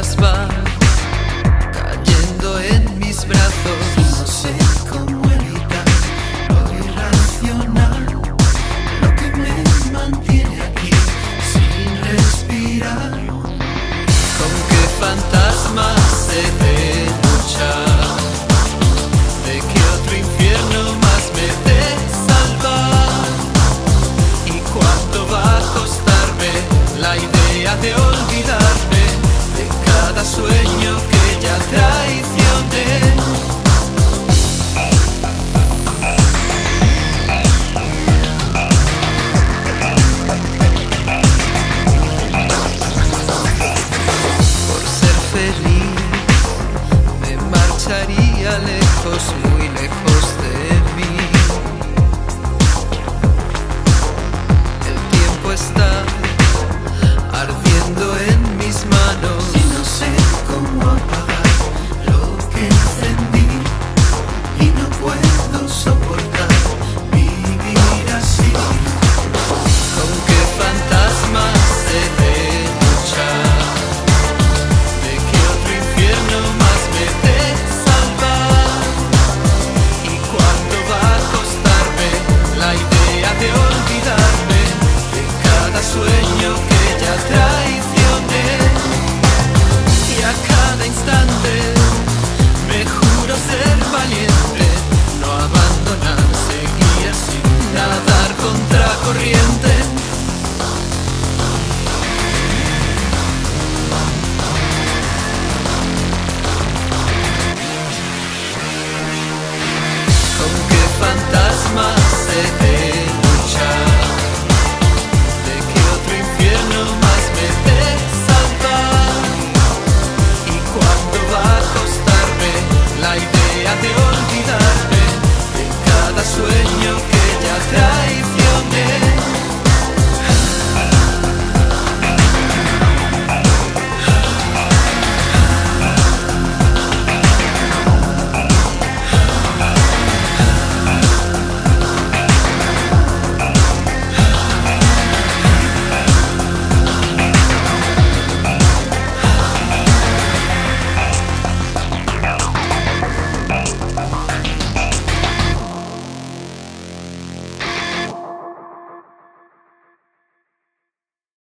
horas va cayendo en mis brazos. No sé cómo evitar lo irracional, lo que me mantiene aquí sin respirar. ¿Con qué fantasmas he de luchar? ¿De qué otro infierno más me he de salvar? ¿Y cuánto va a costarme la idea de olvidarme de cada sueño que ya traicioné? Por ser feliz me marcharía lejos.